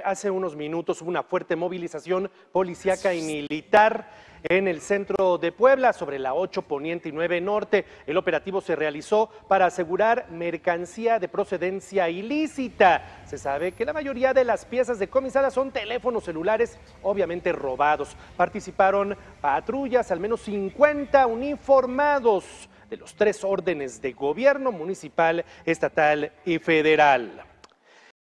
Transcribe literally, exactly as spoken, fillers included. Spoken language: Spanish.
Hace unos minutos hubo una fuerte movilización policíaca y militar en el centro de Puebla, sobre la ocho Poniente y nueve Norte. El operativo se realizó para asegurar mercancía de procedencia ilícita. Se sabe que la mayoría de las piezas decomisadas son teléfonos celulares, obviamente robados. Participaron patrullas, al menos cincuenta uniformados de los tres órdenes de gobierno: municipal, estatal y federal.